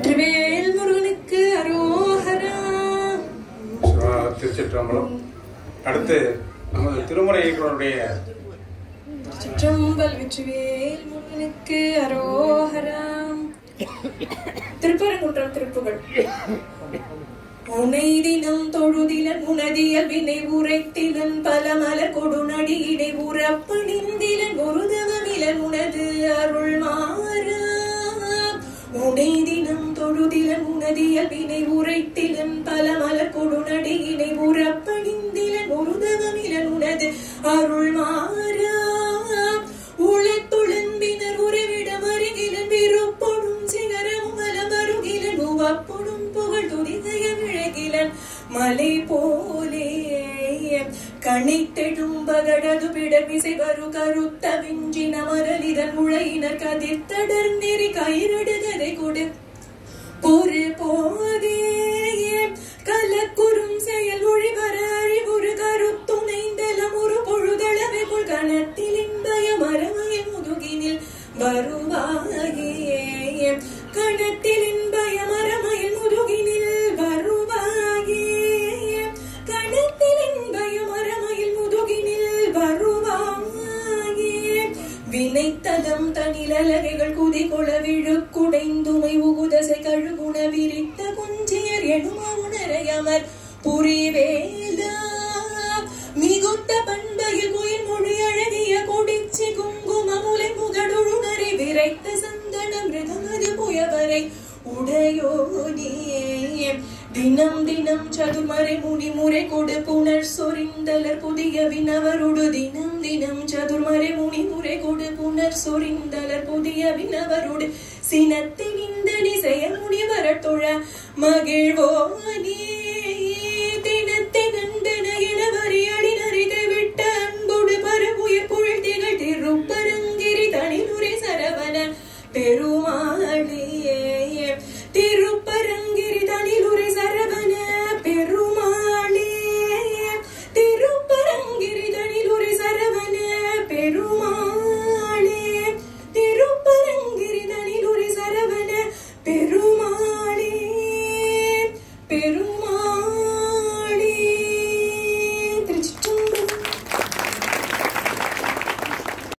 வெற்றிவேல் முருகனுக்கு அரோஹரா. திருச்சிற்றம்பலம். அடுத்து நமது திருமுறை இயக்குனருடைய சிற்றம்பல் வெற்றிவேல் முருகனுக்கு அரோஹரா. திருப்பரங்குன்றம் திருப்புகழ். உனை தினம் தொழுதிலன் உனதிய வினை உரைத்திலன் பல மலர் கொடுநடியிடை உறப்பணிந்திலன் ஒரு தவமிலன் உனது அருள் மாறா. உனை தினம் தொழுதிலன் உனதிய வினை உரைத்திலன் பல மலர் கொடுநடியிடை உறப்பணிந்திலன் ஒரு தவமிலன் உனது அருள் மாறா. உளத்துளம்பினர் உறவிடம் அருகிலன் விருப்பொடும் சிகரமும் வலம் அருகிலன் உவப்பொடும் புகழ் துதிகைய விழகிலன் மலை போலே கணைத்தெடும் பகடது பிடவிசை வரு கருத்த விஞ்சி நமரலிதன் உழையினர் கதிர்த்தடர் நெறி கயிறடுகதை கொடு பொறு போதே கலக்குறும் செயல் ஒழிவர அழிவுறு கருத்துணைந்தலம் ஒரு பொழுதளவை கொள் கணத்தில் இன்பய மரமய முதுகினில் வருவாயே. கணத்தில் இன்பய மரமய முதுகினில் வருவாயே. கணத்தில் இன்பய மரமயில் முதுகினில் வருவாயே. வினைத்தலம் தனிலகைகள் குதிகொள விழுக்குடைந்துமை உகுதசை கழுகுண விரித்த குஞ்சியர் எனுமா உணரையமர் புரிவேலா. மிகுத்த பண்பையில் குயில் மொழி அழகிய கொடிச்சி குங்குமமுலை முகடுணரை விரைத்த சந்தன மிருகமது புயவரை உடையோனே. தினம் தினம் சதுர்மறை முனி முறை கொடு புனர் சொரிந்தலர் புதிய வினவருடு தினம் தினம் சதுர்மறை முனி முறை கொடு புனர் சொரிந்தலர் புதிய வினவருடு சினத்தின் இந்த நிசைய முனிவர தொழ மகிழ்வோனே. தினத்தை கண்டன இளவரி அடிநறிதை விட்ட அன்போடு பரபுய புழல் திகழ் திருப்பரங்கிரி தனிமுறை சரவண பெரு